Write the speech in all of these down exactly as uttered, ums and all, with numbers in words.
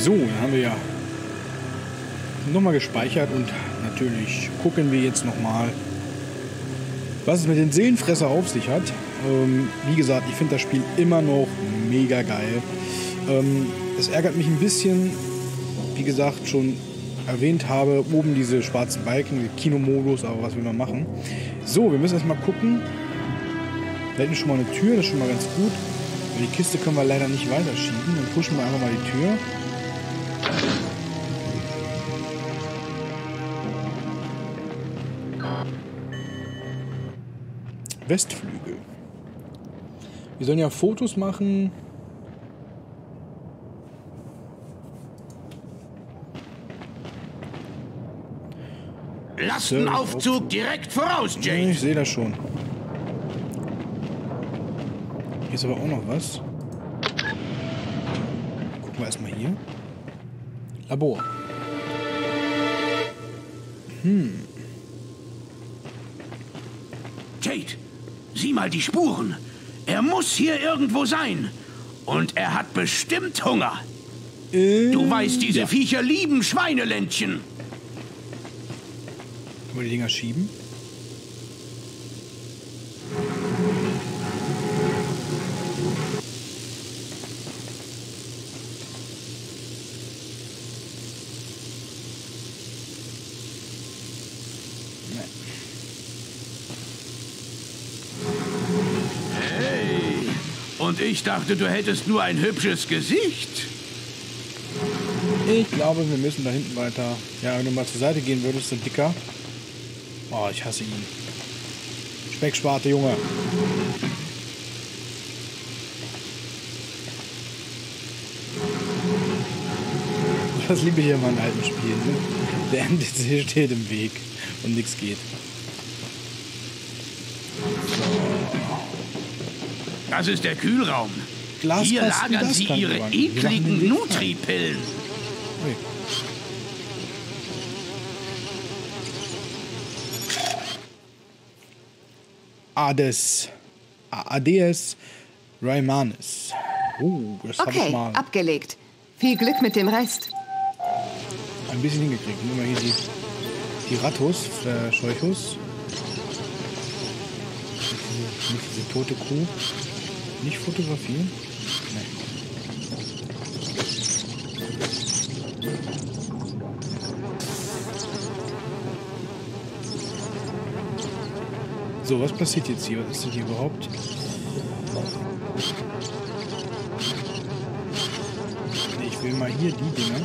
So, dann haben wir ja nochmal gespeichert und natürlich gucken wir jetzt nochmal, was es mit den Seelenfresser auf sich hat. Ähm, wie gesagt, ich finde das Spiel immer noch mega geil. Ähm, es ärgert mich ein bisschen, wie gesagt, schon erwähnt habe, oben diese schwarzen Balken, Kinomodus, aber was will man machen? So, wir müssen erstmal gucken. Da hinten schon mal eine Tür, das ist schon mal ganz gut. Die Kiste können wir leider nicht weiterschieben. Dann pushen wir einfach mal die Tür. Westflügel. Wir sollen ja Fotos machen. Lastenaufzug direkt voraus, Jake. Ich sehe das schon. Hier ist aber auch noch was. Gucken wir erstmal hier. Labor. Hm. Tate, sieh mal die Spuren. Er muss hier irgendwo sein. Und er hat bestimmt Hunger. Äh, Du weißt, diese ja. Viecher lieben Schweineländchen. Können wir die Dinger schieben? Hey, und ich dachte, du hättest nur ein hübsches Gesicht. Ich glaube, wir müssen da hinten weiter. Ja, wenn du mal zur Seite gehen würdest, so dicker. Oh, ich hasse ihn. Speckschwarte, Junge. Das liebe ich hier mal in alten Spielen. Ne? Der N P C steht im Weg und nichts geht. Das ist der Kühlraum. Glaskasten, Hier lagern sie Gaskasten ihre ran. Wir machen den ekligen Weg Nutri-Pillen. Ui. Ades. Ades Raimanis. Oh, das habe ich Okay, mal abgelegt. Viel Glück mit dem Rest. ein bisschen hingekriegt. Nehmen wir hier die, die Rattus, äh, Scheuchus. Nicht diese tote Kuh. Nicht fotografieren? Nein. So, was passiert jetzt hier? Was ist denn hier überhaupt? Ich will mal hier die Dinger.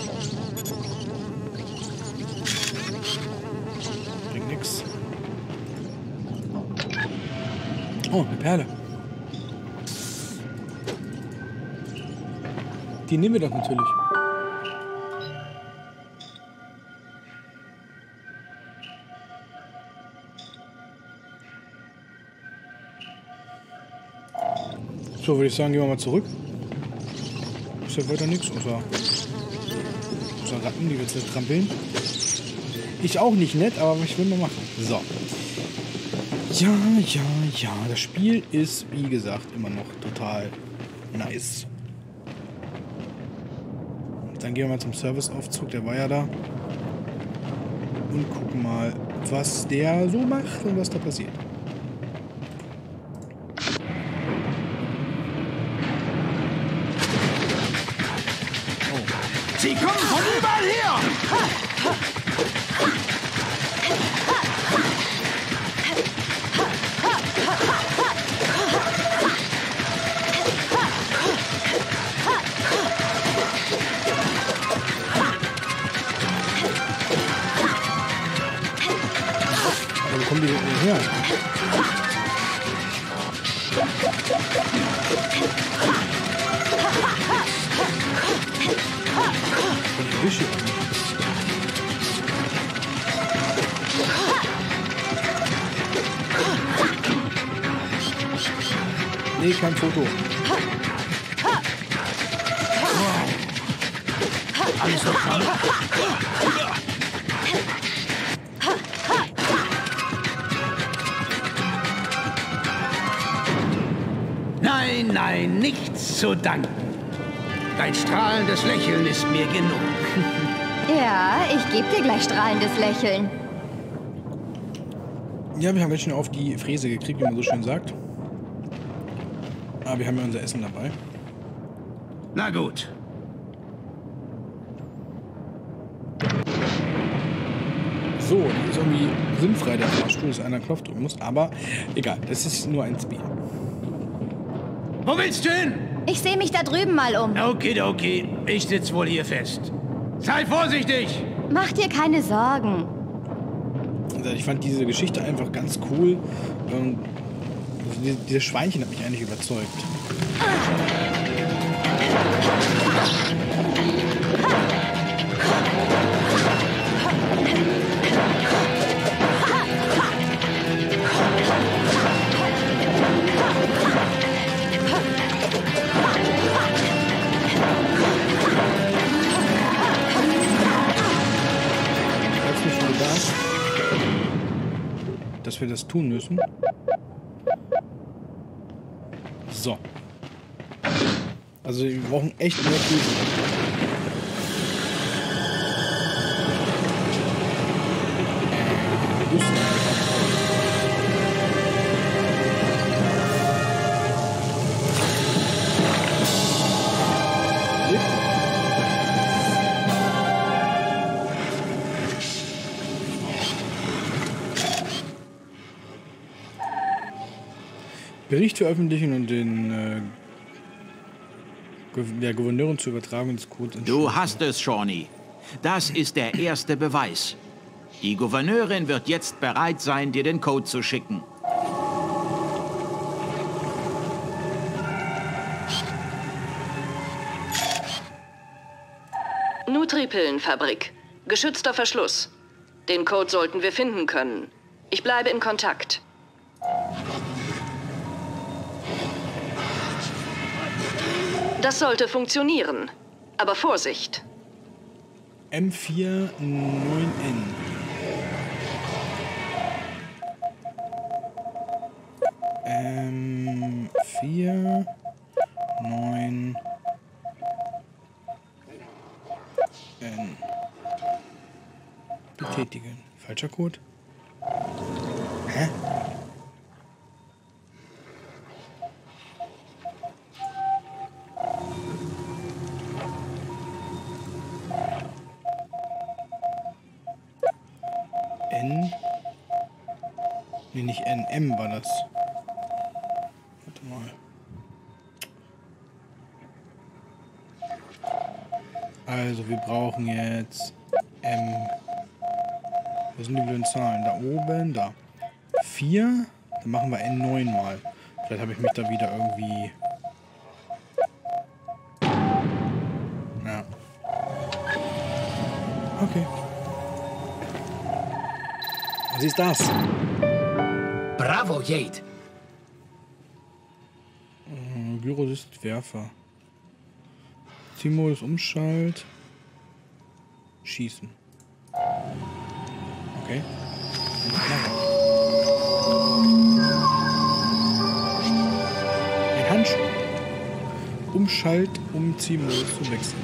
Bringt nix. Oh, eine Perle. Die nehmen wir doch natürlich. So, würde ich sagen, gehen wir mal zurück. Ist ja weiter nichts, außer, außer Ratten, die wir jetzt trampeln. Ich auch nicht nett, aber ich will mal machen. So. Ja, ja, ja. Das Spiel ist, wie gesagt, immer noch total nice. Dann gehen wir mal zum Serviceaufzug, der war ja da. Und gucken mal, was der so macht und was da passiert. Sie kommen von überall her! Wo kommen die denn her? Und Wische. Nee, kein Foto. Alles okay? Nein, nein, nichts zu danken. Dein strahlendes Lächeln ist mir genug. Ja, ich gebe dir gleich strahlendes Lächeln. Ja, wir haben jetzt schon auf die Fräse gekriegt, wie man so schön sagt. Aber wir haben ja unser Essen dabei. Na gut. So, das ist irgendwie sinnfrei, der Fahrstuhl, dass einer einen Knopf drücken muss. Aber egal, das ist nur ein Spiel. Wo willst du hin? Ich sehe mich da drüben mal um. Okay, okay. Ich sitz wohl hier fest. Sei vorsichtig! Mach dir keine Sorgen. Also ich fand diese Geschichte einfach ganz cool. Und also dieses Schweinchen hat mich eigentlich überzeugt. Dass wir das tun müssen. So. Also wir brauchen echt mehr Füße. Bericht veröffentlichen und den äh, der Gouverneurin zur Übertragung des Codes. Du hast es, Shawnee. Das ist der erste Beweis. Die Gouverneurin wird jetzt bereit sein, dir den Code zu schicken. Nutri-Pillenfabrik. Geschützter Verschluss. Den Code sollten wir finden können. Ich bleibe in Kontakt. Das sollte funktionieren. Aber Vorsicht. M vier neun N. M vier neun N. Betätigen. Falscher Code. Hä? N. Nee, nicht N, M war das. Warte mal. Also, wir brauchen jetzt M. Wo sind die blöden Zahlen? Da oben, da. vier. Dann machen wir N neun mal. Vielleicht habe ich mich da wieder irgendwie... Ja. Okay. Was ist das? Bravo, Jade. Äh, Gyrosystwerfer. Zielmodus Umschalt. Schießen. Okay. Ein Handschuh. Umschalt, um Zielmodus zu wechseln.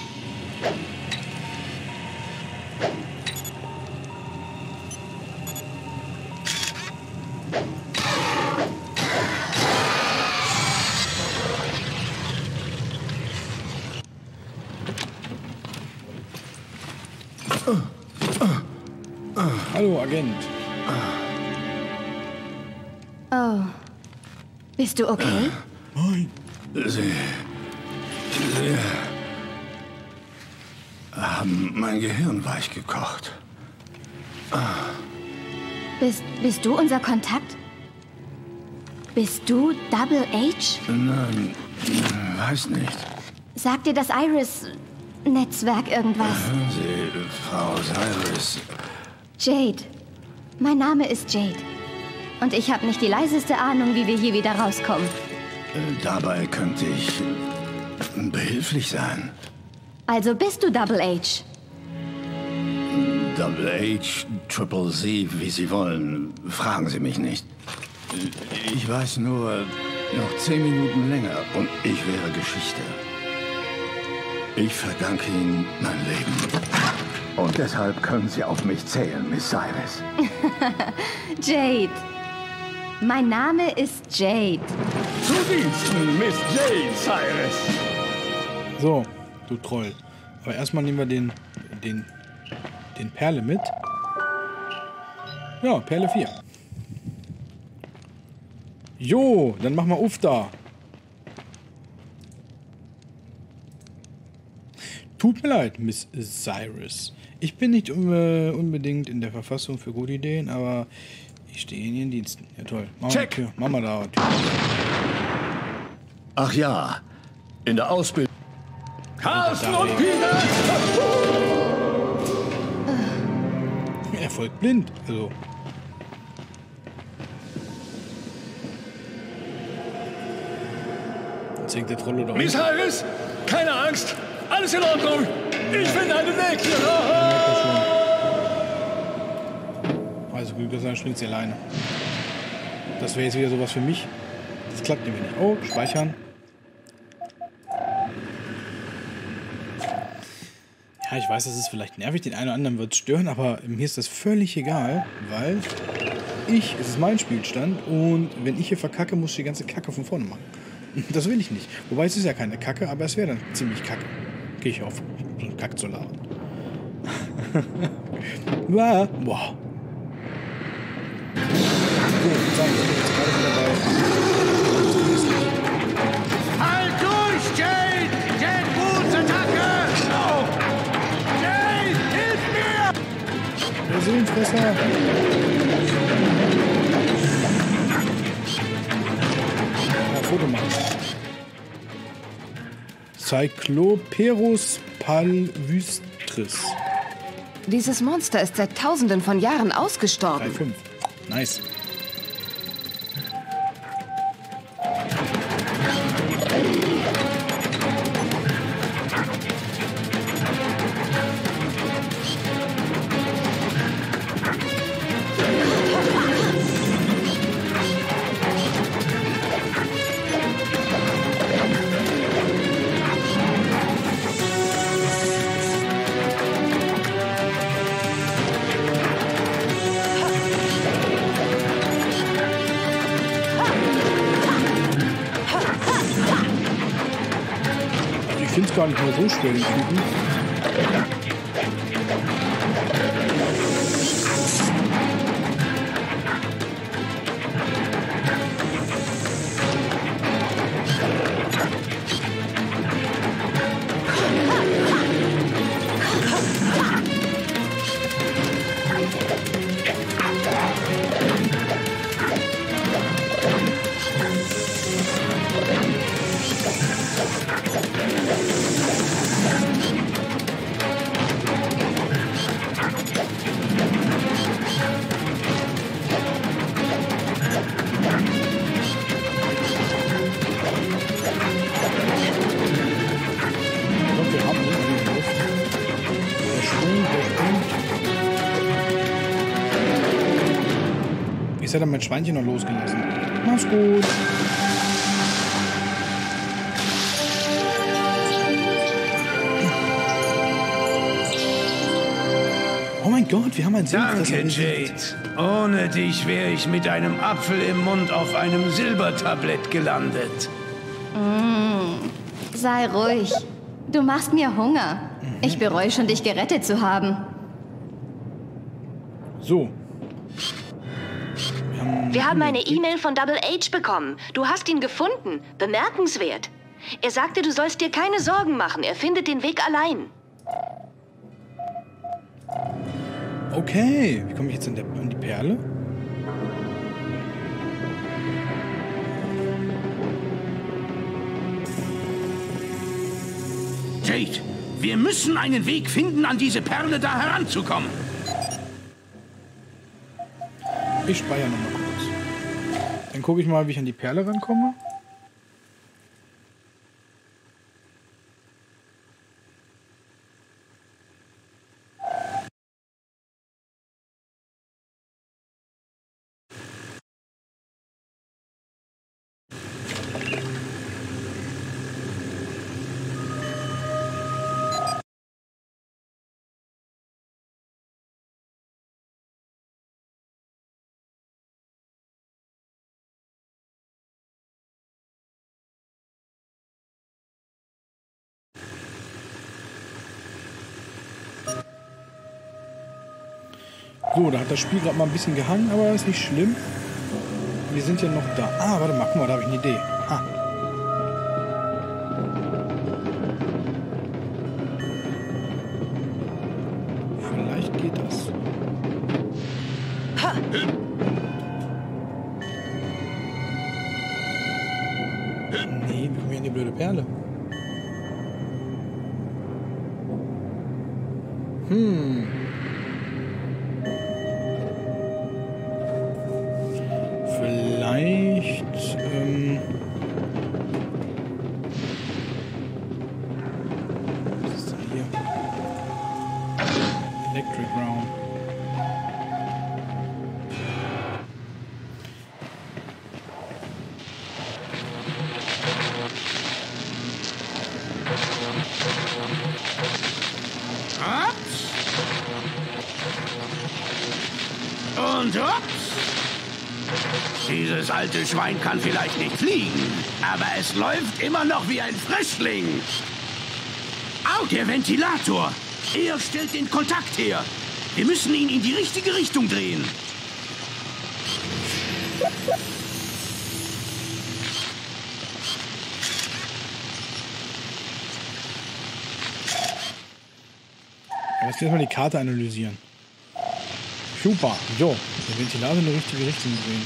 Hallo, Agent. Oh. Bist du okay? Nein. Sie... Sie... haben mein Gehirn weich gekocht. Bist, bist du unser Kontakt? Bist du Double H? Nein, weiß nicht. Sagt dir das Iris-Netzwerk irgendwas? Hören Sie, Frau Cyrus. Jade. Mein Name ist Jade. Und ich habe nicht die leiseste Ahnung, wie wir hier wieder rauskommen. Dabei könnte ich behilflich sein. Also bist du Double H? Double H, Triple Z, wie Sie wollen. Fragen Sie mich nicht. Ich weiß nur, noch zehn Minuten länger und ich wäre Geschichte. Ich verdanke Ihnen mein Leben. Und deshalb können Sie auf mich zählen, Miss Cyrus. Jade. Mein Name ist Jade. Zu Diensten, Miss Jade Cyrus. So, du Troll. Aber erstmal nehmen wir den, den, den Perle mit. Ja, Perle vier. Jo, dann machen wir auf da. Tut mir leid, Miss Cyrus. Ich bin nicht un unbedingt in der Verfassung für gute Ideen, aber ich stehe in Ihren Diensten. Ja, toll. Mach Check. Tür. Mach mal da. Tür. Ach ja, in der Ausbildung. Carsten und Peter! Er folgt blind. Also. Jetzt hängt der Troll oder Miss Cyrus, keine Angst. Alles in Ordnung. Ich finde einen Weg hier. Also Glück, dass er springt sie alleine. Das wäre jetzt wieder sowas für mich. Das klappt nämlich nicht. Oh, speichern. Ja, ich weiß, das ist vielleicht nervig, den einen oder anderen wird es stören, aber mir ist das völlig egal, weil ich, es ist mein Spielstand und wenn ich hier verkacke, muss ich die ganze Kacke von vorne machen. Das will ich nicht. Wobei es ist ja keine Kacke, aber es wäre dann ziemlich Kacke. Gehe ich auf, so einen Kack zu labern. Boah. Boah. So, sagen wir jetzt gerade wieder bei. Halt durch, Jade! Jade, gute Attacke! Oh. Jade, hilf mir! Der Seelenfresser. Ja, Foto machen. Cycloperus palvystris. Dieses Monster ist seit Tausenden von Jahren drei ausgestorben. fünf. Nice. Ich finde es gar nicht mehr so schwer, den Typen. Ich hätte mein Schweinchen noch losgelassen. Mach's gut. Oh mein Gott, wir haben ein Seelenfresser. Danke, Jade. Ohne dich wäre ich mit einem Apfel im Mund auf einem Silbertablett gelandet. Mm, sei ruhig. Du machst mir Hunger. Ich bereue schon, dich gerettet zu haben. So. Wir haben eine E-Mail von Double H bekommen. Du hast ihn gefunden. Bemerkenswert. Er sagte, du sollst dir keine Sorgen machen. Er findet den Weg allein. Okay. Wie komme ich jetzt an, der, an die Perle? Jade, wir müssen einen Weg finden, an diese Perle da heranzukommen. Ich speichere nochmal kurz. Dann gucke ich mal, wie ich an die Perle rankomme. So, da hat das Spiel gerade mal ein bisschen gehangen, aber ist nicht schlimm. Wir sind ja noch da. Ah, warte mal, guck mal, da habe ich eine Idee. Ah. Vielleicht geht das. Ha. Nee, wir kommen hier in die blöde Perle. Hm. Vielleicht, ähm... was ist denn hier? Electric Realm. Und ups. Dieses alte Schwein kann vielleicht nicht fliegen, aber es läuft immer noch wie ein Frischling. Au, der Ventilator. Er stellt den Kontakt her. Wir müssen ihn in die richtige Richtung drehen. Lass jetzt mal die Karte analysieren. Super, jo, der Ventilator in die richtige Richtung drehen.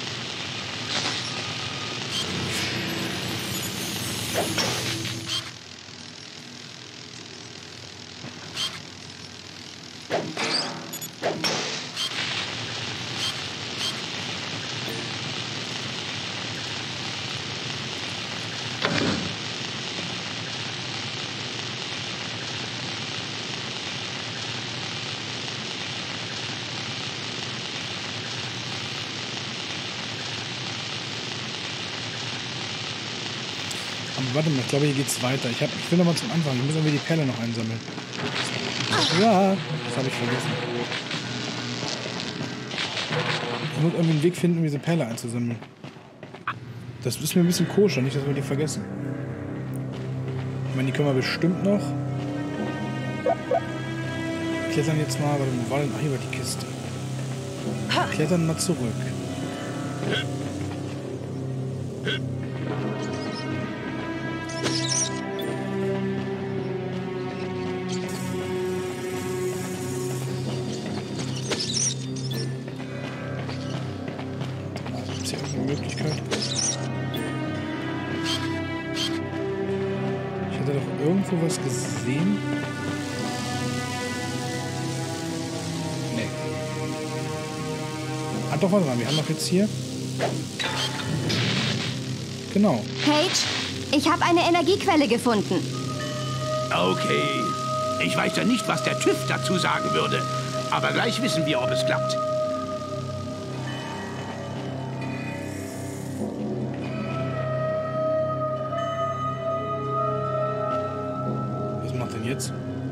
Aber warte mal, ich glaube, hier geht's weiter. Ich, hab, ich will noch mal zum Anfang. Ich muss irgendwie die Perle noch einsammeln. Ja, das habe ich vergessen. Ich muss irgendwie einen Weg finden, um diese Perle einzusammeln. Das ist mir ein bisschen koscher, nicht, dass wir die vergessen. Ich meine, die können wir bestimmt noch. Wir klettern jetzt mal, warte mal, wo war denn? Ach, hier war die Kiste. Wir klettern mal zurück. Ist hier irgendeine Möglichkeit? Ich hatte doch irgendwo was gesehen. Nee. Ah, doch, warte mal, wir haben doch jetzt hier. Genau. Paige, ich habe eine Energiequelle gefunden. Okay. Ich weiß ja nicht, was der TÜV dazu sagen würde. Aber gleich wissen wir, ob es klappt. Was macht denn jetzt?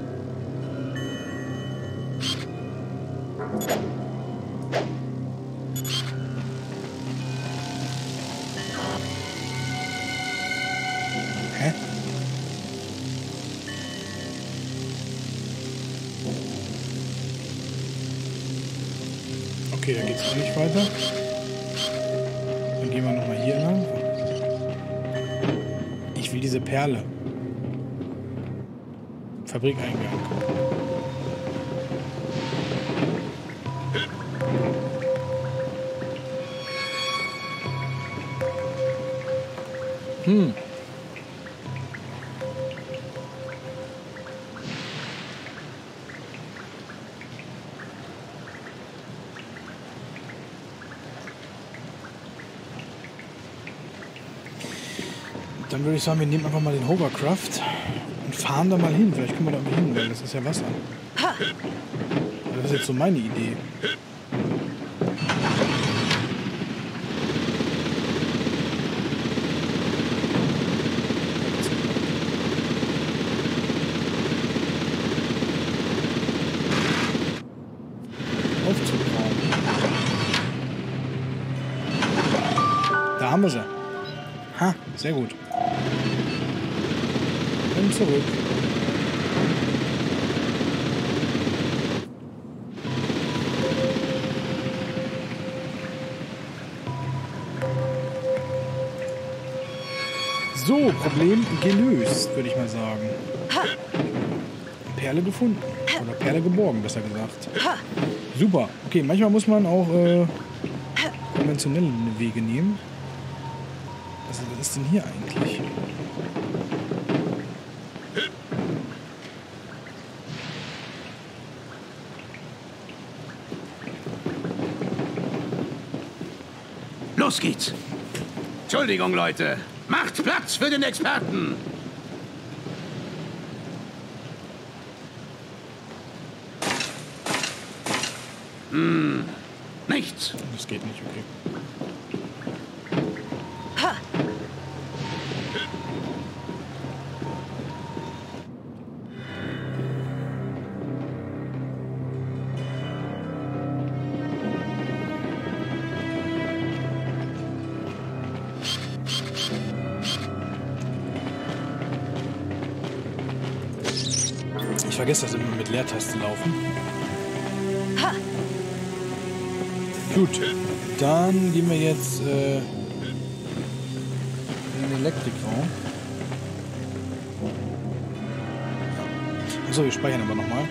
Hä? Okay, da geht's auch nicht weiter. Dann gehen wir nochmal hier lang. Ich will diese Perle. Fabrikeingang. Hm. Dann würde ich sagen, wir nehmen einfach mal den Hovercraft und fahren da mal hin. Vielleicht können wir da irgendwie hin, weil das ist ja Wasser. Das ist jetzt so meine Idee. Aufzugraben. Da haben wir sie. Ha, sehr gut. Und zurück. So, Problem gelöst, würde ich mal sagen. Perle gefunden. Oder Perle geborgen, besser gesagt. Super. Okay, manchmal muss man auch äh, konventionelle Wege nehmen. Also, was ist denn hier eigentlich? Los geht's. Entschuldigung, Leute. Macht Platz für den Experten. Hm, nichts. Das geht nicht, okay. Ich vergesse das immer mit Leertaste laufen. Ha. Gut, dann gehen wir jetzt äh, in den Elektrikraum. Achso, wir speichern aber nochmal.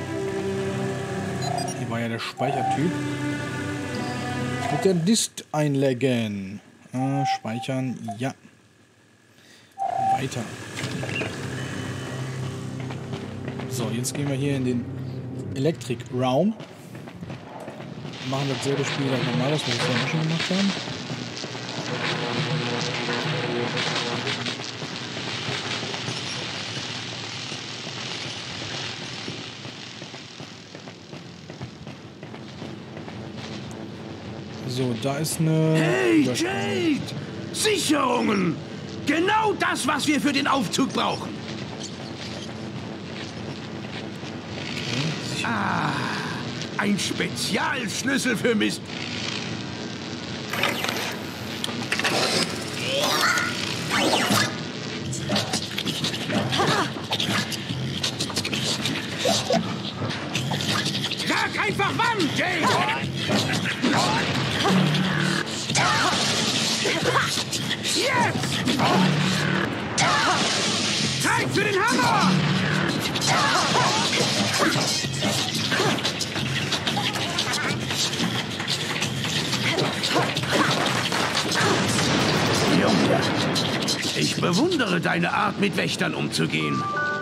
Hier war ja der Speichertyp. Mit der Disk einlegen. Äh, speichern, ja. Weiter. So, jetzt gehen wir hier in den Elektrikraum. Machen dasselbe Spiel gleich nochmal, was wir vorhin schon gemacht haben. So, da ist eine... Hey, Jade! Sicherungen! Genau das, was wir für den Aufzug brauchen. Ah, ein Spezialschlüssel für Mist. Sag einfach wann, Jade! Jetzt! Zeit für den Hammer! Junge, ich bewundere deine Art, mit Wächtern umzugehen.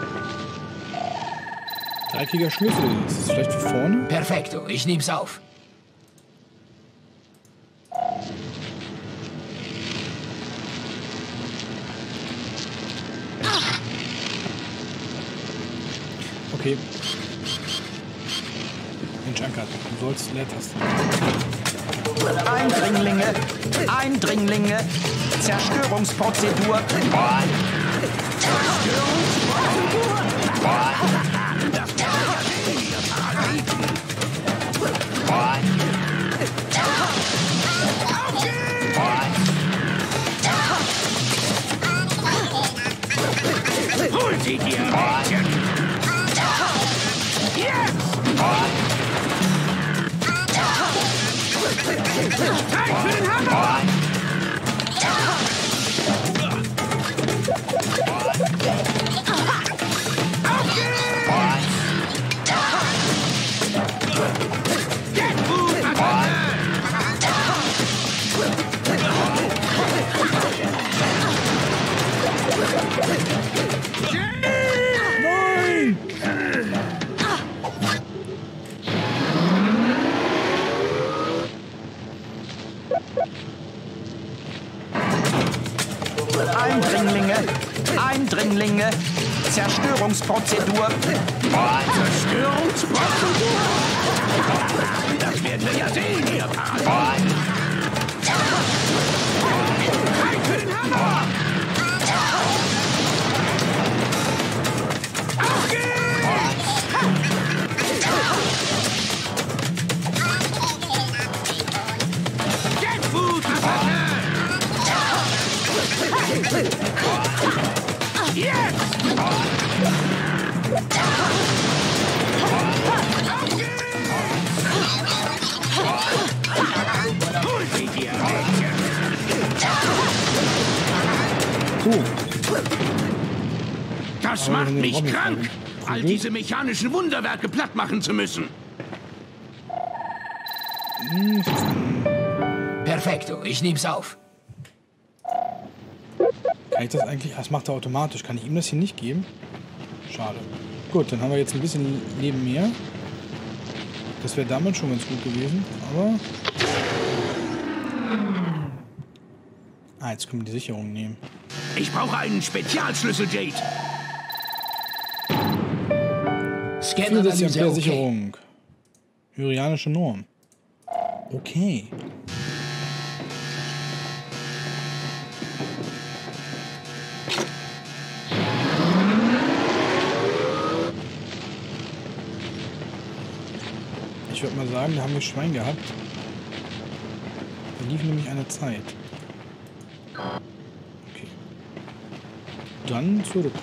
Dreieckiger Schlüssel. Ist das vielleicht für vorne? Perfekto, ich nehm's auf. Okay. Mensch, Ankert, du sollst Leertasten. Eindringlinge! Eindringlinge! Zerstörungsprozedur! Zerstörungsprozedur! Das ist ja weniger Parasiten. Hol sie dir, Mädchen! Jetzt! Zeit für den Hammer! Auf geht's! Get gut, Attacke! Nein! Eindringlinge! Eindringlinge! Zerstörungsprozedur! Zerstörungsprozedur? Das werden wir ja sehen, ihr Parasiten! Zeit für den Hammer! Auf geht's! Get food, Attacke! Jetzt! Hol sie dir, Mädchen! Das macht mich krank, all diese mechanischen Wunderwerke platt machen zu müssen. Perfekto, ich nehm's auf. Kann ich das eigentlich... Das macht er automatisch. Kann ich ihm das hier nicht geben? Schade. Gut, dann haben wir jetzt ein bisschen Leben mehr. Das wäre damals schon ganz gut gewesen, aber... Ah, jetzt können wir die Sicherung nehmen. Ich brauche einen Spezialschlüssel, Jade. Scanner-Analyse, okay. Sicherung. Hyrianische Norm. Okay. Ich würde mal sagen, da haben wir Schwein gehabt. Da lief nämlich eine Zeit. Okay. Dann zurück.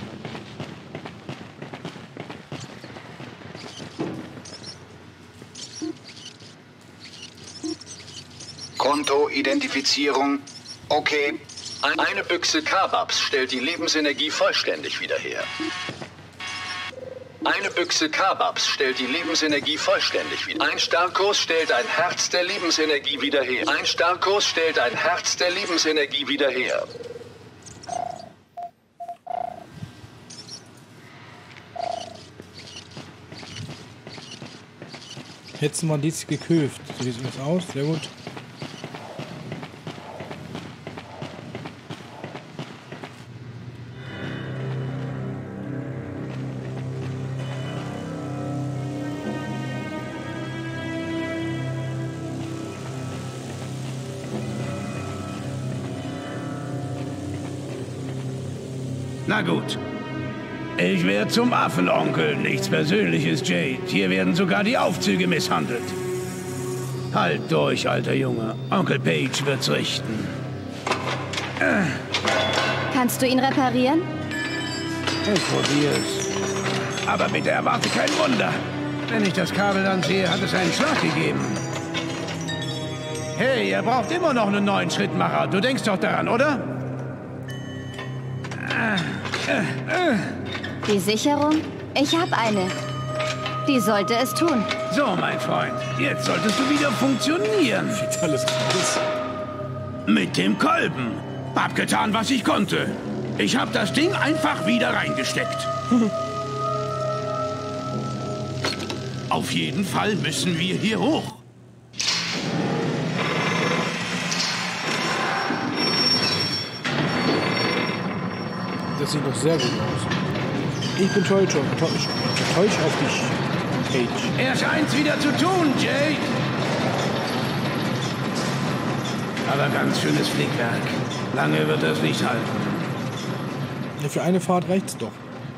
Konto-Identifizierung. Okay. Eine Büchse Kababs stellt die Lebensenergie vollständig wieder her. Eine Büchse Kababs stellt die Lebensenergie vollständig wieder. Ein Starkos stellt ein Herz der Lebensenergie wieder her. Ein Starkos stellt ein Herz der Lebensenergie wieder her. Jetzt mal dies geköpft. So sieht es aus. Sehr gut. Na gut. Ich werde zum Affenonkel. Nichts Persönliches, Jade. Hier werden sogar die Aufzüge misshandelt. Halt durch, alter Junge. Onkel Page wird's richten. Äh. Kannst du ihn reparieren? Ich probier's. Aber bitte erwarte kein Wunder. Wenn ich das Kabel dann sehe, hat es einen Schlag gegeben. Hey, ihr braucht immer noch einen neuen Schrittmacher. Du denkst doch daran, oder? Die Sicherung? Ich habe eine. Die sollte es tun. So, mein Freund. Jetzt solltest du wieder funktionieren. Sieht alles aus. Mit dem Kolben. Hab getan, was ich konnte. Ich hab das Ding einfach wieder reingesteckt. Auf jeden Fall müssen wir hier hoch. Das sieht doch sehr gut aus. Ich bin stolz, stolz, stolz auf dich, Page. Er scheint's wieder zu tun, Jade. Aber ganz schönes Flickwerk. Lange wird das nicht halten. Ja, für eine Fahrt reicht's doch.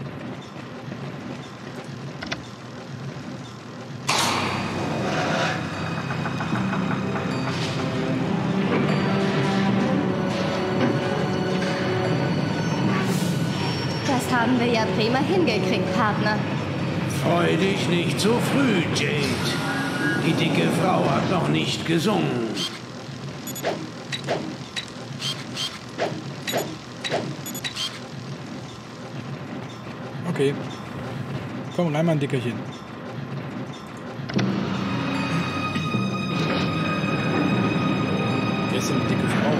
Das haben wir ja prima hingekriegt, Partner. Freu dich nicht so früh, Jade. Die dicke Frau hat noch nicht gesungen. Okay. Komm, rein mal ein Dickerchen. Wer ist denn eine dicke Frau?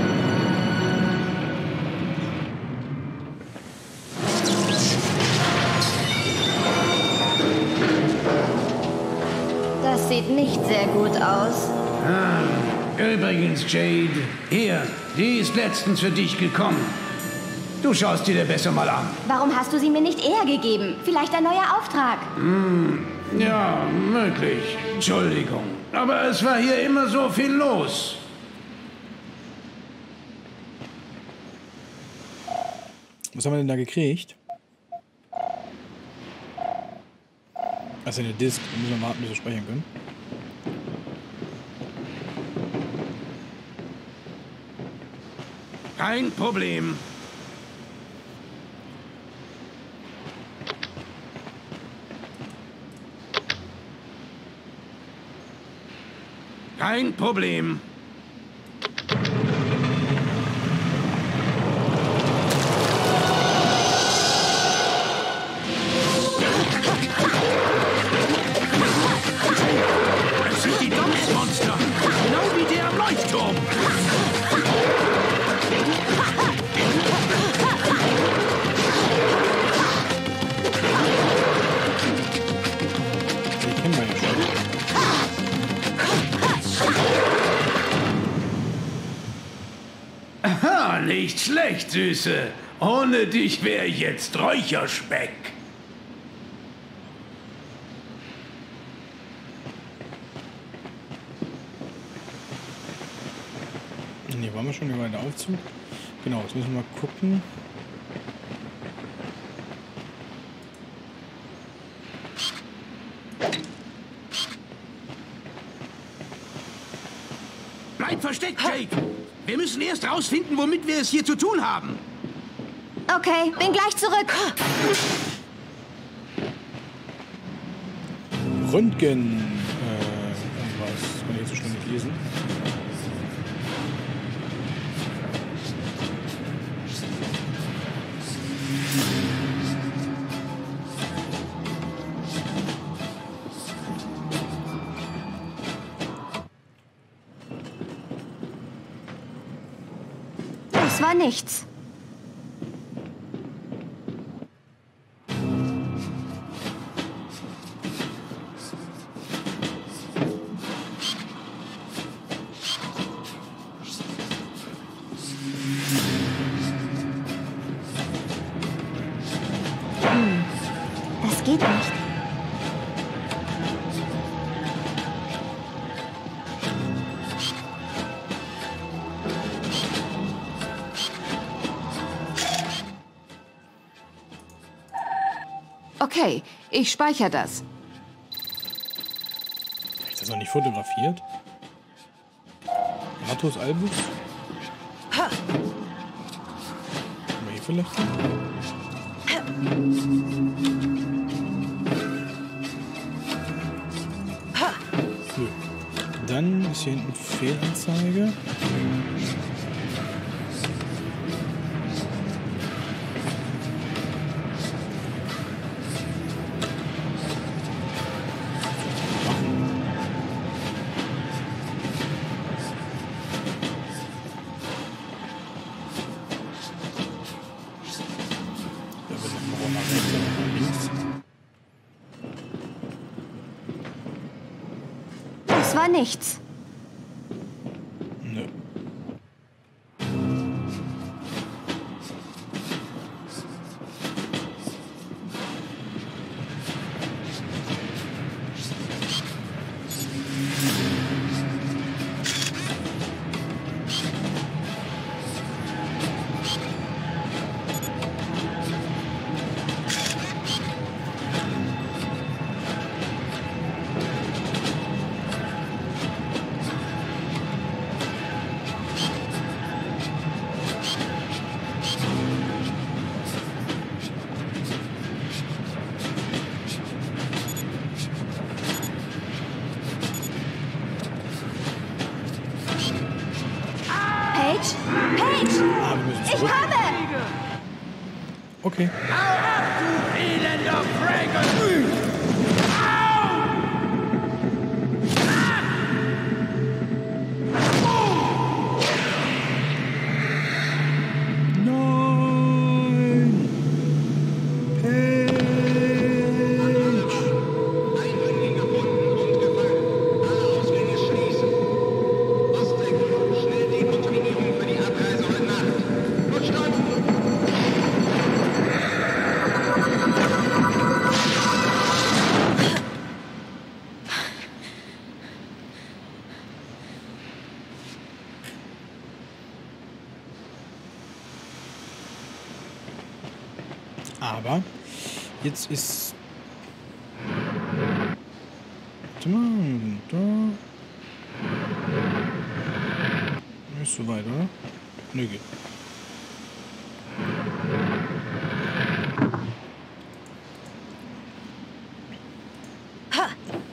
Das sieht nicht sehr gut aus. Ah, übrigens, Jade, hier, die ist letztens für dich gekommen. Du schaust dir der besser mal an. Warum hast du sie mir nicht eher gegeben? Vielleicht ein neuer Auftrag. Hm, ja, möglich. Entschuldigung. Aber es war hier immer so viel los. Was haben wir denn da gekriegt? Das ist eine Disk. Da müssen wir warten, bis wir speichern können. Kein Problem. Kein Problem. Nicht schlecht, Süße. Ohne dich wäre ich jetzt Räucherspeck. Ne, waren wir schon über den Aufzug? Genau, jetzt müssen wir mal gucken. Bleib versteckt, Jake. Wir müssen erst rausfinden, womit wir es hier zu tun haben. Okay, bin gleich zurück. Röntgen. Äh, irgendwas. Kann ich jetzt so schnell nicht lesen. Das war nichts. Hm, das geht nicht. Okay, ich speichere das. Habe ich das noch nicht fotografiert? Artus Albus? Ha! Haben wir hier vielleicht? Ha! Nö. Dann ist hier hinten Fehlanzeige. Das war nichts. Nö. Paige? Paige! Ah, wir müssen Ich zurück. komme! Okay. Hau ab, du elender Fraggles! Nein! Paige! Eindringling gefunden und gefangen. Alle Ausgänge schließen. Ostsektor, schnell Dekontaminierung für die Abreise heute Nacht. Gut stopp! Aber jetzt ist. Warte mal, da. Ist soweit, oder? Nö, geht. Ha!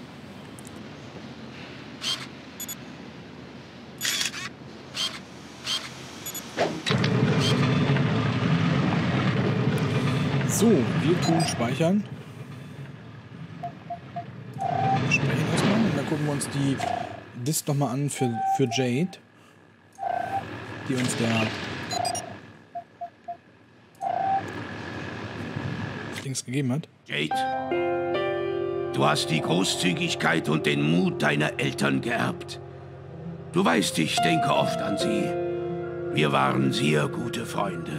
So, wir tun speichern. Wir speichern erstmal und dann gucken wir uns die Disc nochmal an für, für Jade, die uns der Dings gegeben hat. Jade, du hast die Großzügigkeit und den Mut deiner Eltern geerbt. Du weißt, ich denke oft an sie. Wir waren sehr gute Freunde.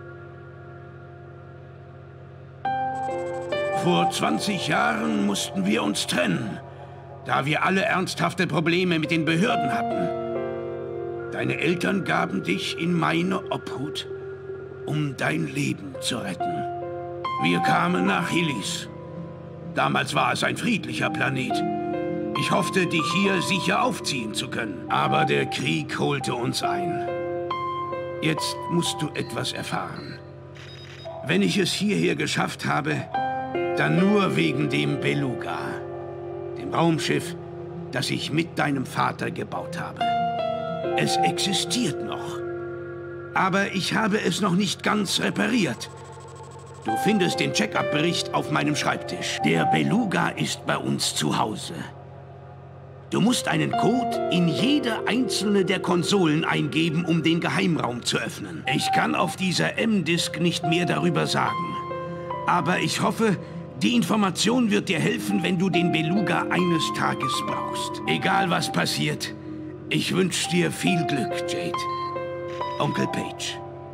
Vor zwanzig Jahren mussten wir uns trennen, da wir alle ernsthafte Probleme mit den Behörden hatten. Deine Eltern gaben dich in meine Obhut, um dein Leben zu retten. Wir kamen nach Hillis. Damals war es ein friedlicher Planet. Ich hoffte, dich hier sicher aufziehen zu können. Aber der Krieg holte uns ein. Jetzt musst du etwas erfahren. Wenn ich es hierher geschafft habe, dann nur wegen dem Beluga, dem Raumschiff, das ich mit deinem Vater gebaut habe. Es existiert noch. Aber ich habe es noch nicht ganz repariert. Du findest den Check-up-Bericht auf meinem Schreibtisch. Der Beluga ist bei uns zu Hause. Du musst einen Code in jede einzelne der Konsolen eingeben, um den Geheimraum zu öffnen. Ich kann auf dieser M-Disk nicht mehr darüber sagen. Aber ich hoffe, die Information wird dir helfen, wenn du den Beluga eines Tages brauchst. Egal was passiert, ich wünsche dir viel Glück, Jade. Onkel Page.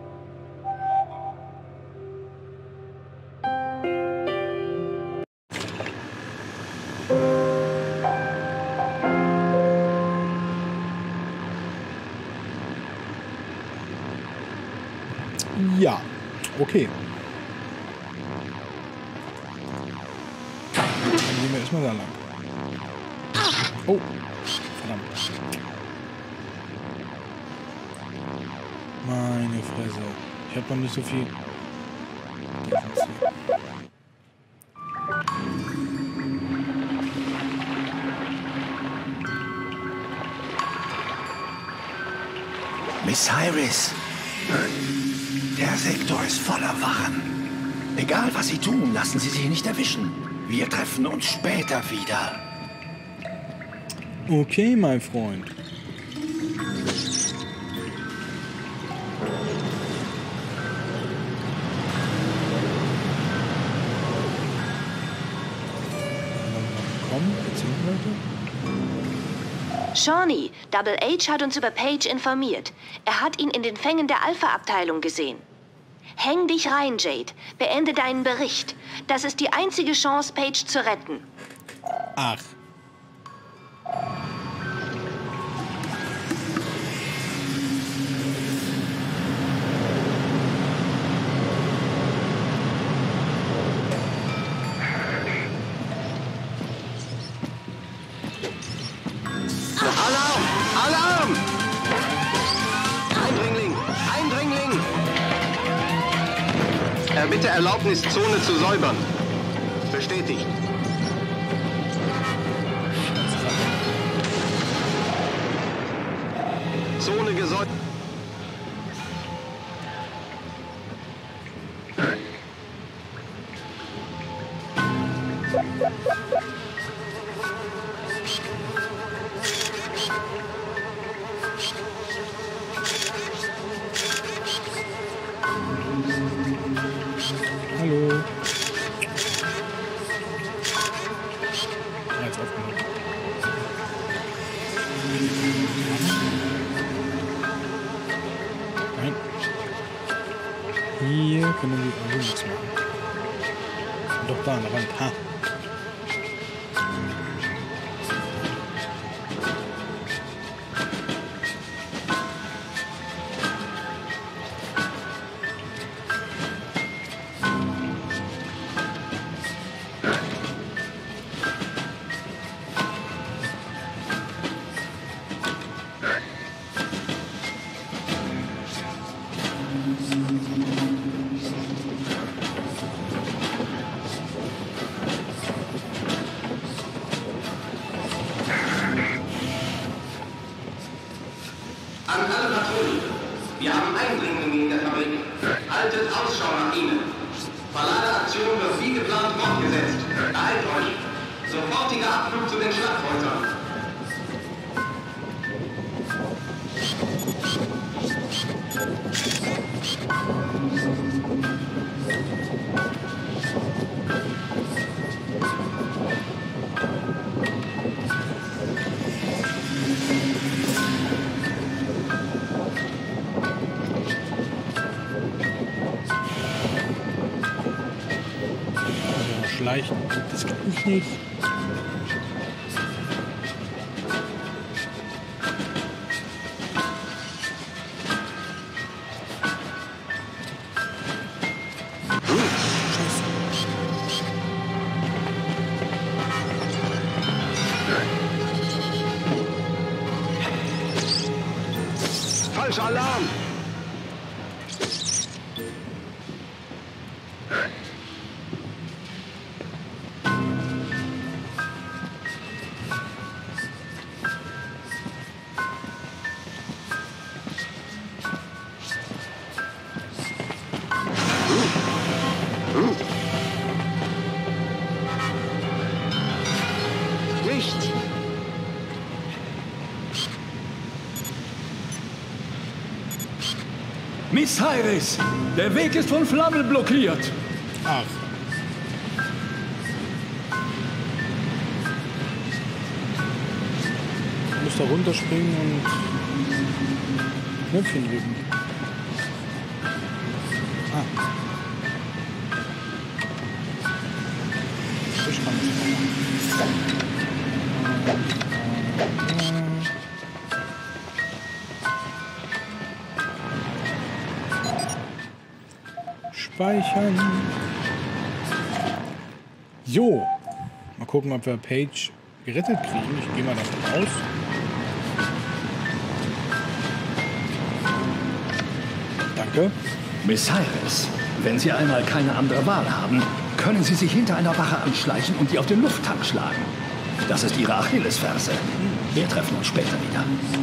Ja, okay. Dann gehen wir erstmal da lang. Oh, verdammt. Meine Fresse. Ich habe noch nicht so viel. Miss Iris. Der Sektor ist voller Wachen. Egal, was Sie tun, lassen Sie sich nicht erwischen. Wir treffen uns später wieder. Okay, mein Freund. Komm, erzähl weiter. Shawnee, Double H hat uns über Page informiert. Er hat ihn in den Fängen der Alpha-Abteilung gesehen. Häng dich rein, Jade. Beende deinen Bericht. Das ist die einzige Chance, Page zu retten. Ach. Alarm! Alarm! Eindringling! Eindringling! Erbitte Erlaubnis, Zone zu säubern. Bestätigt. Zone gesäubert. Hallo. Ja, jetzt aufgehört. Nein. Hier können wir also nichts machen. Doch da an der Wand. Ha. An alle Patrouillen. Wir haben Eindringlinge in der Fabrik. Haltet Ausschau nach ihnen. Verladeaktion wird wie geplant fortgesetzt. Beeilt euch. Sofortiger Abflug zu den Schlachthäusern. erreichen. Das kann ich nicht. Falscher Alarm! Nicht! Miss Iris, der Weg ist von Flammen blockiert. Ach. Ich muss da runterspringen und Knöpfchen drücken. Ah. So spannend. Speichern. Jo. Mal gucken, ob wir Paige gerettet kriegen. Ich gehe mal davon aus. Danke. Miss Iris, wenn Sie einmal keine andere Wahl haben, können Sie sich hinter einer Wache anschleichen und die auf den Lufttank schlagen. Das ist Ihre Achillesferse. Wir treffen uns später wieder.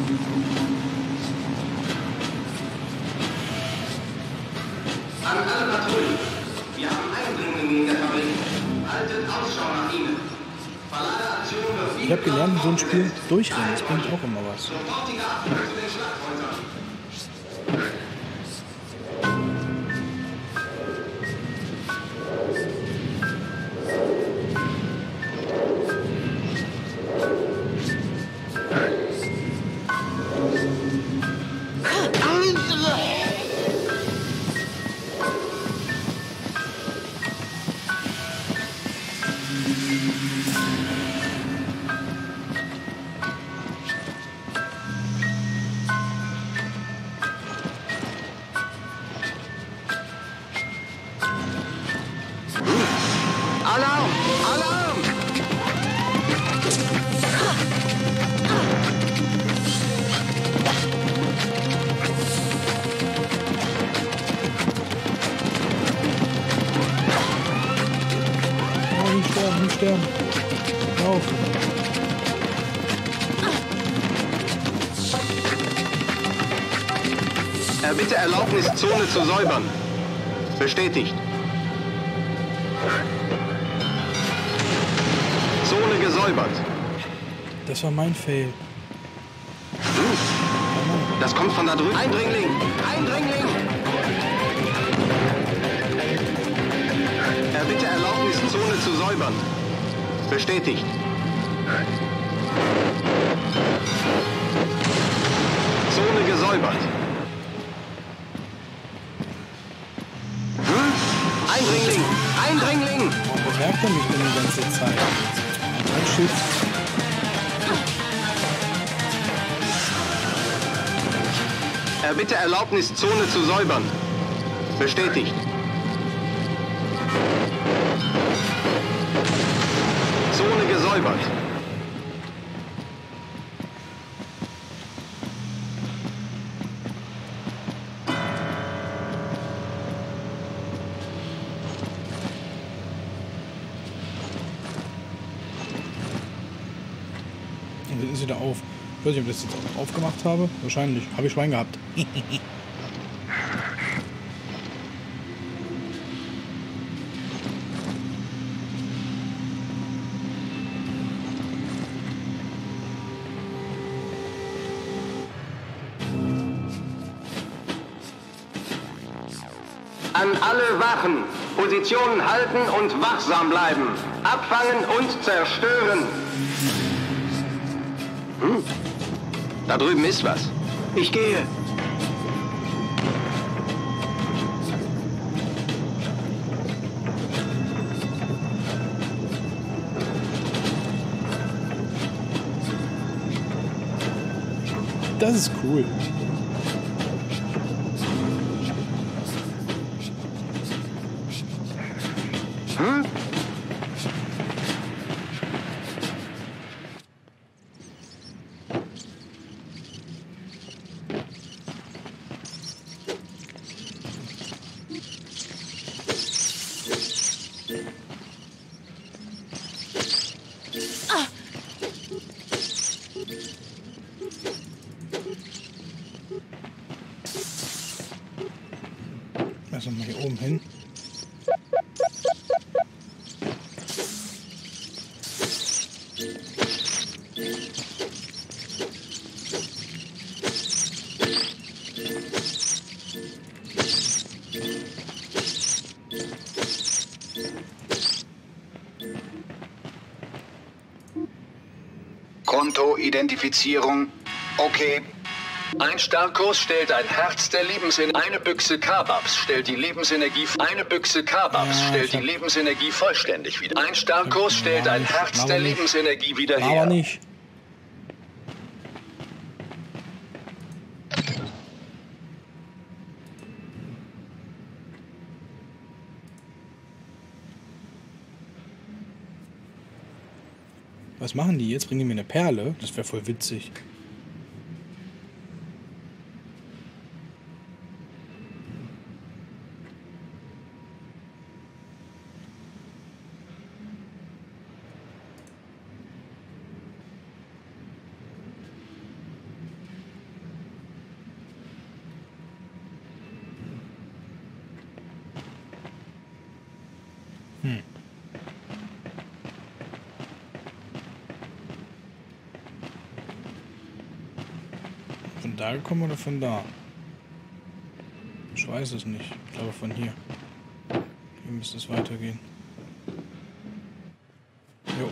An alle Patrouillen. Wir haben Eindringlinge in der Fabrik. Haltet Ausschau nach ihnen. Verladeraktion wird wie Ich habe gelernt, so ein Spiel durchrennen. Das bringt auch immer was. sofortige Abflug zu den Schlaghäusern. Alarm! Alarm! Oh, nicht sterben, nicht sterben. Lauf. Erbitte Erlaubnis, Zone zu säubern. Bestätigt. Zone gesäubert. Das war mein Fail. Das kommt von da drüben. Eindringling! Eindringling! Erbitte Erlaubnis, Zone zu säubern. Bestätigt. Zone gesäubert. Eindringling! Eindringling! Warum bemerkt er mich denn die ganze Zeit? Ein Schiff. Erbitte Erlaubnis, Zone zu säubern. Bestätigt. Zone gesäubert. Und dann ist sie da auf. Ich weiß nicht, ob ich das jetzt auch aufgemacht habe. Wahrscheinlich. Habe ich Schwein gehabt. An alle Wachen. Positionen halten und wachsam bleiben. Abfangen und zerstören. Hm? Da drüben ist was. Ich gehe. Das ist cool. Hm? Lass uns mal hier oben hin. Kontoidentifizierung. Okay. Ein Starkos stellt ein Herz der Lebensenergie. Eine Büchse Kababs stellt die Lebensenergie. Eine Büchse Kababs Ja, stellt die hab... Lebensenergie vollständig wieder. Ein Starkos stellt ein Herz der nicht. Lebensenergie wieder her. Aber nicht. Was machen die jetzt? Bringen die mir eine Perle? Das wäre voll witzig. Hm. Von da gekommen oder von da? Ich weiß es nicht. Ich glaube von hier. Hier müsste es weitergehen. Jo.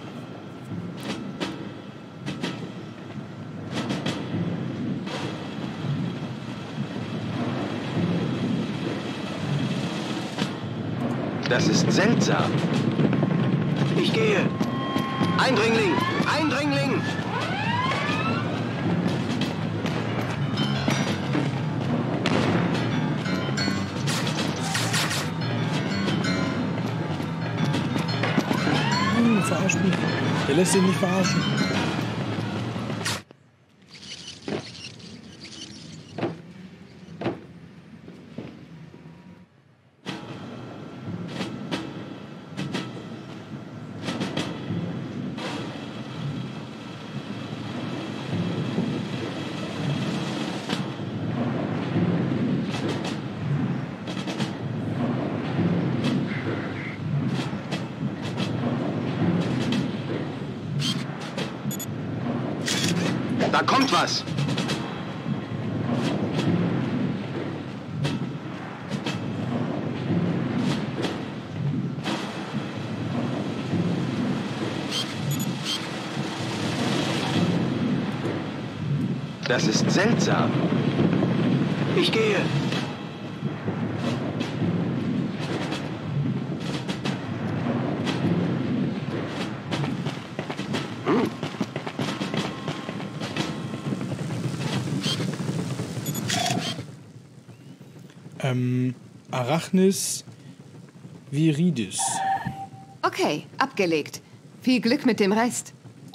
Das ist seltsam. Ich gehe. Eindringling! Eindringling! Hm, verarscht mich. Der lässt sich nicht verarschen. Da kommt was! Das ist seltsam. Ich gehe. Hm. Ähm, Arachnis viridis. Okay, abgelegt. Viel Glück mit dem Rest.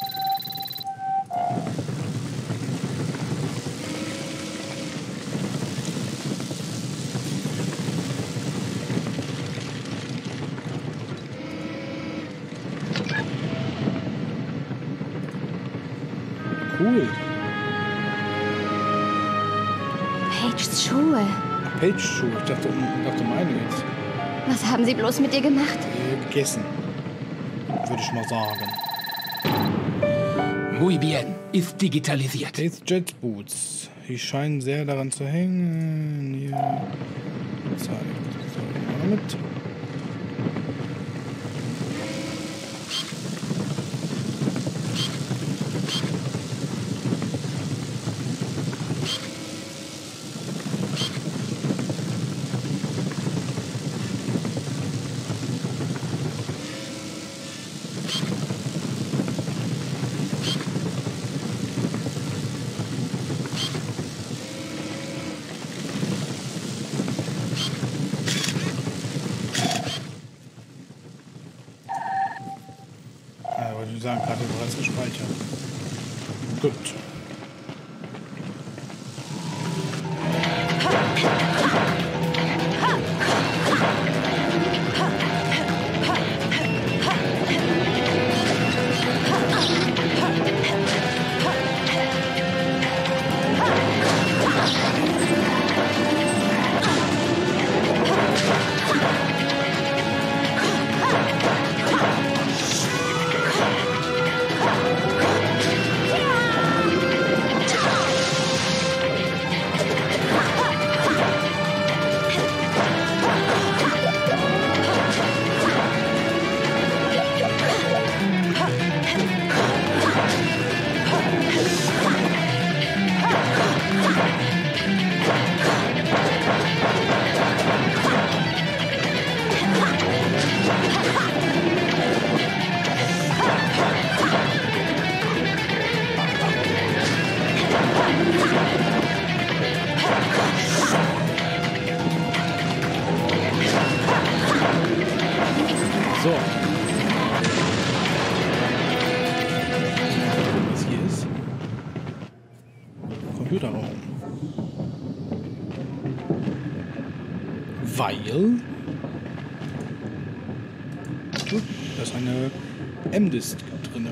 Cool. Pages Schuhe. Page-Schuhe. Ich dachte, dachte meine jetzt. Was haben Sie bloß mit ihr gemacht? Äh, gegessen. Würde ich mal sagen. Muy bien. Ist digitalisiert. Jetzt Jet Boots. Die scheinen sehr daran zu hängen. Hier. Zeig. So, mal mit. sagen, gerade bereits gespeichert. Gut. So. Was hier ist? Computerraum. Weil... Gut, da ist eine M-Disk drin.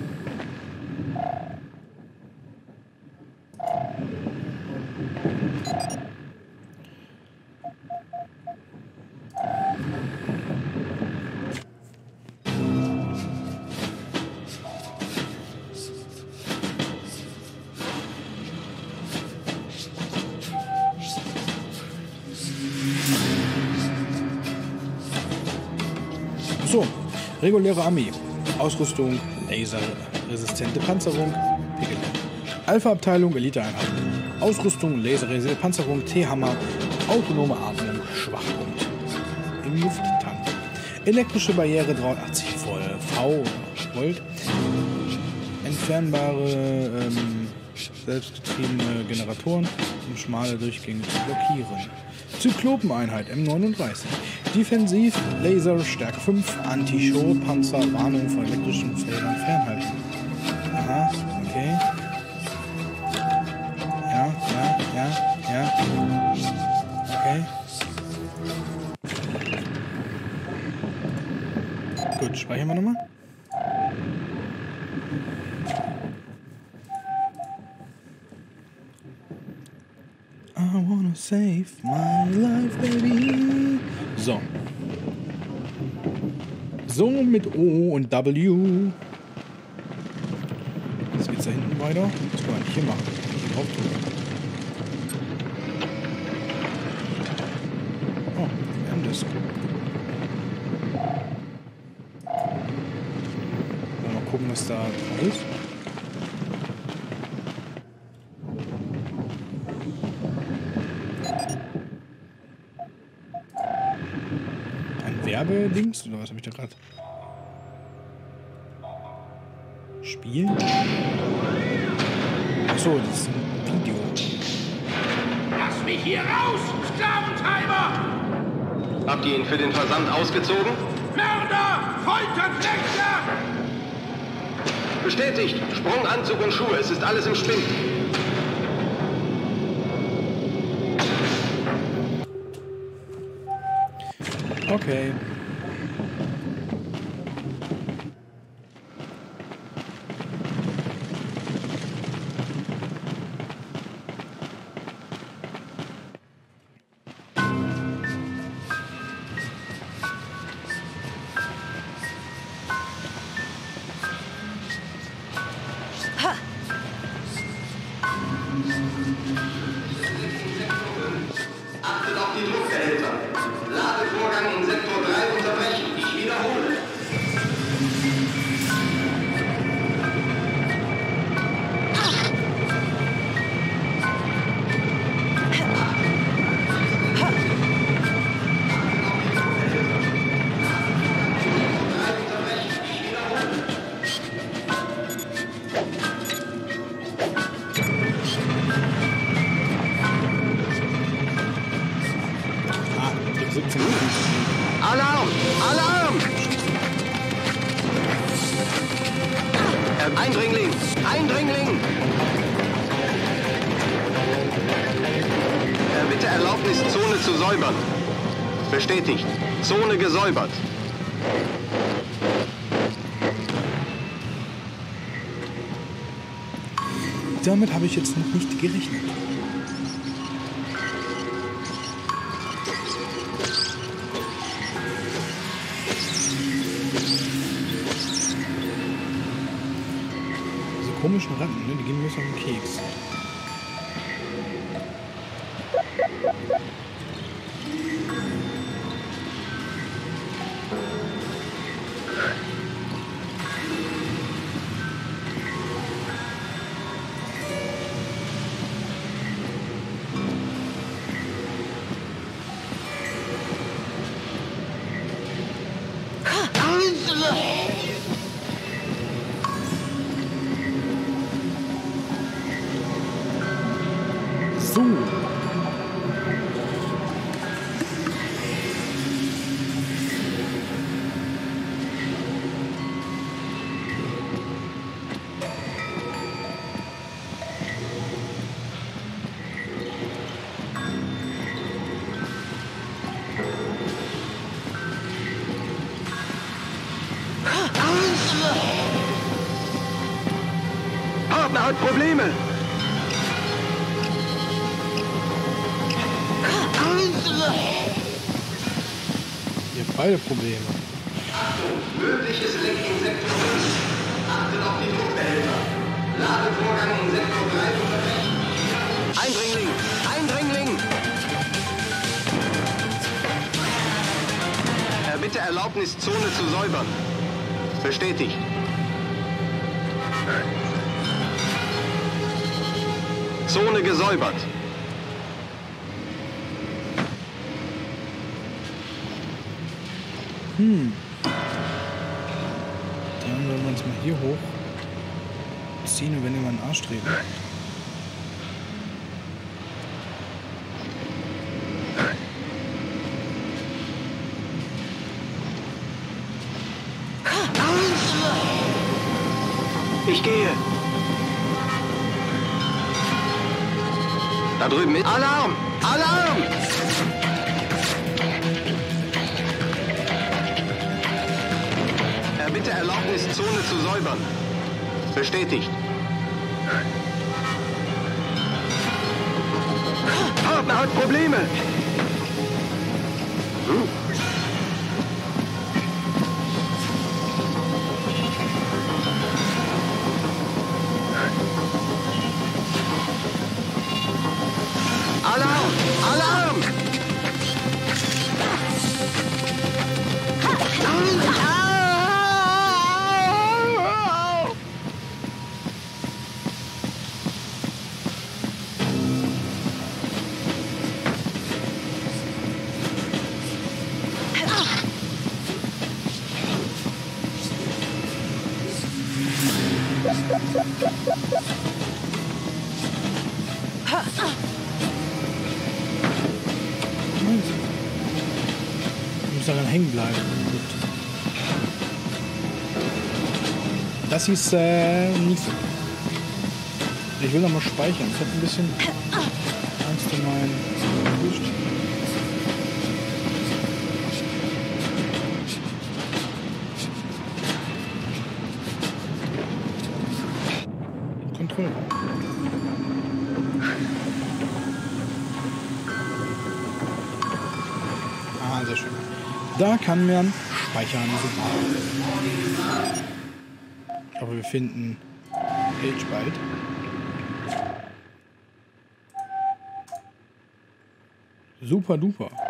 So, reguläre Armee. Ausrüstung, laserresistente Panzerung, Pickel. Alpha-Abteilung, Eliteeinheit. Ausrüstung, laserresistente Panzerung, T-Hammer, autonome Atmung, Schwachpunkt. Im Lufttank. Elektrische Barriere dreihundertachtzig Volt. Entfernbare, ähm, selbstgetriebene Generatoren, um schmale Durchgänge zu blockieren. Zyklopeneinheit M neununddreißig. Defensiv, Laser, Stärke fünf, Anti-Show-Panzer, Warnung von elektrischen Feldern fernhalten. Aha, okay. Ja, ja, ja, ja. Okay. Gut, speichern wir nochmal. I wanna save my life, baby. So. So mit O und W. Jetzt geht's da hinten weiter. Das kann man nicht hier machen. Hier drauf drücken. Oh, M-Disk. Mal gucken, was da drin ist. Werbedings oder was habe ich da gerade? Spiel? Achso, das ist ein Video. Lass mich hier raus, Sklaventreiber! Habt ihr ihn für den Versand ausgezogen? Mörder! Folterknechte! Bestätigt! Sprung, Anzug und Schuhe, es ist alles im Spind. Okay. Achtet auf die Druckbehälter. Ladevorgang in Sektor drei. Eindringling! Eindringling! Erbitte Erlaubnis, Zone zu säubern. Bestätigt. Zone gesäubert. Damit habe ich jetzt noch nicht gerechnet. Diese komischen Ratten, ne? Die gehen mir so auf den Keks. So. Partner hat Probleme. Ihr habt beide Probleme. Mögliches Leck in Sektor fünf. Achtet auf die Druckbehälter. Ladevorgang in Sektor drei unterbrechen. Eindringling! Eindringling! Erbitte Erlaubnis, Zone zu säubern. Bestätigt. Zone gesäubert. Hm. Dann wollen wir uns mal hier hoch ziehen und wenn wir mal einen Arsch treten. Ich gehe. Da drüben mit Alarm! Alarm! Erbitte Erlaubnis, Zone zu säubern. Bestätigt. Partner hat Probleme. Hm? Alarm! Alarm! Ich muss daran hängen bleiben. Gut. Das ist äh, nicht so. Ich will noch mal speichern. Ich habe ein bisschen Angst um meinen Bildschirm. Kontrolle. Ah, sehr schön. Da kann man speichern. Ich hoffe, wir finden Page bald. Super duper.